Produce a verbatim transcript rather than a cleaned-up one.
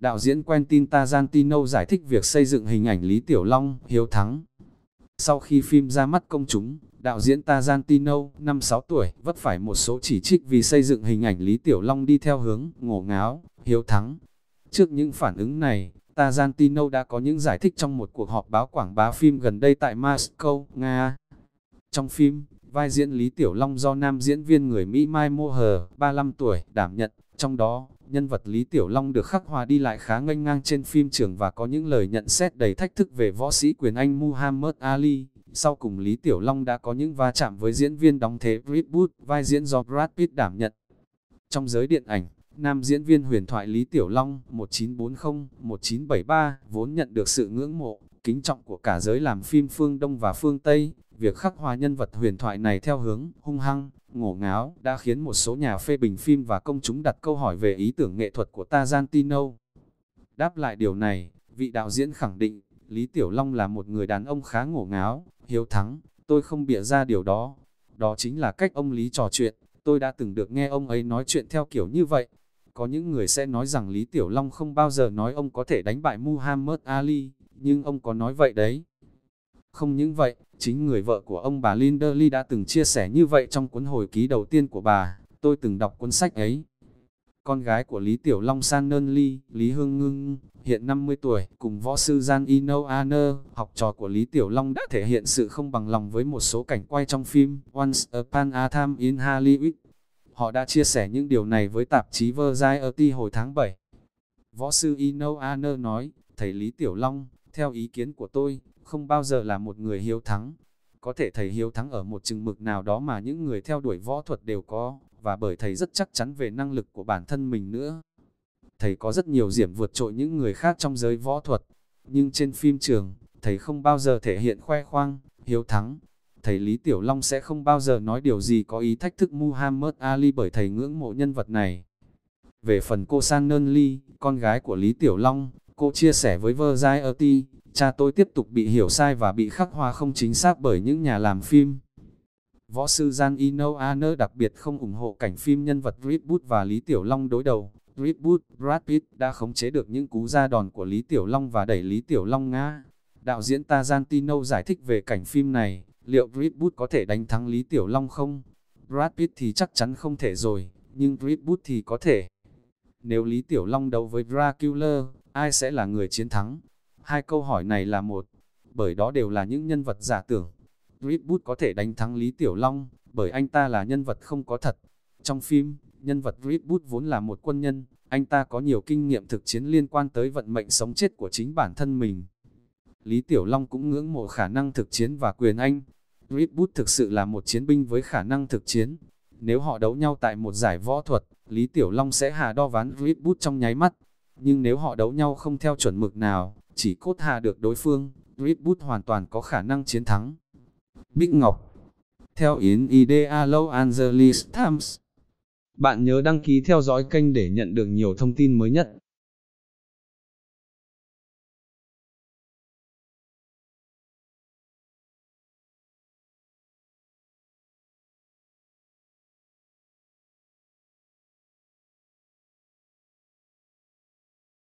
đạo diễn Quentin Tarantino giải thích việc xây dựng hình ảnh Lý Tiểu Long, hiếu thắng. Sau khi phim ra mắt công chúng, đạo diễn Tarantino, năm sáu tuổi, vấp phải một số chỉ trích vì xây dựng hình ảnh Lý Tiểu Long đi theo hướng ngổ ngáo, hiếu thắng. Trước những phản ứng này, Tarantino đã có những giải thích trong một cuộc họp báo quảng bá phim gần đây tại Moscow, Nga. Trong phim, vai diễn Lý Tiểu Long do nam diễn viên người Mỹ Mike Moher, ba mươi lăm tuổi, đảm nhận. Trong đó, nhân vật Lý Tiểu Long được khắc họa đi lại khá nghênh ngang trên phim trường và có những lời nhận xét đầy thách thức về võ sĩ quyền Anh Muhammad Ali. Sau cùng Lý Tiểu Long đã có những va chạm với diễn viên đóng thế Brad Pitt, vai diễn do Brad Pitt đảm nhận. Trong giới điện ảnh, nam diễn viên huyền thoại Lý Tiểu Long một chín bốn không đến một chín bảy ba vốn nhận được sự ngưỡng mộ, kính trọng của cả giới làm phim phương Đông và phương Tây. Việc khắc họa nhân vật huyền thoại này theo hướng hung hăng, ngổ ngáo đã khiến một số nhà phê bình phim và công chúng đặt câu hỏi về ý tưởng nghệ thuật của Tarantino. Đáp lại điều này, vị đạo diễn khẳng định, Lý Tiểu Long là một người đàn ông khá ngổ ngáo, hiếu thắng, tôi không bịa ra điều đó. Đó chính là cách ông Lý trò chuyện, tôi đã từng được nghe ông ấy nói chuyện theo kiểu như vậy. Có những người sẽ nói rằng Lý Tiểu Long không bao giờ nói ông có thể đánh bại Muhammad Ali, nhưng ông có nói vậy đấy. Không những vậy, chính người vợ của ông bà Linda Lee đã từng chia sẻ như vậy trong cuốn hồi ký đầu tiên của bà, tôi từng đọc cuốn sách ấy. Con gái của Lý Tiểu Long Shannon Lee, Lý Hương Ngưng, hiện năm mươi tuổi, cùng võ sư Jan Ino Anner, học trò của Lý Tiểu Long đã thể hiện sự không bằng lòng với một số cảnh quay trong phim Once Upon a Time in Hollywood. Họ đã chia sẻ những điều này với tạp chí Variety hồi tháng bảy. Võ sư Ino Anner nói, thầy Lý Tiểu Long, theo ý kiến của tôi, không bao giờ là một người hiếu thắng. Có thể thầy hiếu thắng ở một chừng mực nào đó mà những người theo đuổi võ thuật đều có, và bởi thầy rất chắc chắn về năng lực của bản thân mình nữa. Thầy có rất nhiều điểm vượt trội những người khác trong giới võ thuật, nhưng trên phim trường, thầy không bao giờ thể hiện khoe khoang, hiếu thắng. Thầy Lý Tiểu Long sẽ không bao giờ nói điều gì có ý thách thức Muhammad Ali bởi thầy ngưỡng mộ nhân vật này. Về phần cô Shannon Lee, con gái của Lý Tiểu Long, cô chia sẻ với Variety, cha tôi tiếp tục bị hiểu sai và bị khắc họa không chính xác bởi những nhà làm phim. Võ sư Jan Ino Anner đặc biệt không ủng hộ cảnh phim nhân vật Brad Pitt và Lý Tiểu Long đối đầu. Brad Pitt, Brad Pitt đã khống chế được những cú ra đòn của Lý Tiểu Long và đẩy Lý Tiểu Long ngã. Đạo diễn Tarantino giải thích về cảnh phim này, liệu Brad Pitt có thể đánh thắng Lý Tiểu Long không? Brad Pitt thì chắc chắn không thể rồi, nhưng Brad Pitt thì có thể. Nếu Lý Tiểu Long đấu với Dracula, ai sẽ là người chiến thắng? Hai câu hỏi này là một, bởi đó đều là những nhân vật giả tưởng. Brad Pitt có thể đánh thắng Lý Tiểu Long, bởi anh ta là nhân vật không có thật. Trong phim, nhân vật Brad Pitt vốn là một quân nhân, anh ta có nhiều kinh nghiệm thực chiến liên quan tới vận mệnh sống chết của chính bản thân mình. Lý Tiểu Long cũng ngưỡng mộ khả năng thực chiến và quyền Anh. Brad Pitt thực sự là một chiến binh với khả năng thực chiến. Nếu họ đấu nhau tại một giải võ thuật, Lý Tiểu Long sẽ hạ đo ván Brad Pitt trong nháy mắt. Nhưng nếu họ đấu nhau không theo chuẩn mực nào, chỉ cốt hạ được đối phương, Brad Pitt hoàn toàn có khả năng chiến thắng. Bích Ngọc. Theo In Idea Los Angeles Times. Bạn nhớ đăng ký theo dõi kênh để nhận được nhiều thông tin mới nhất.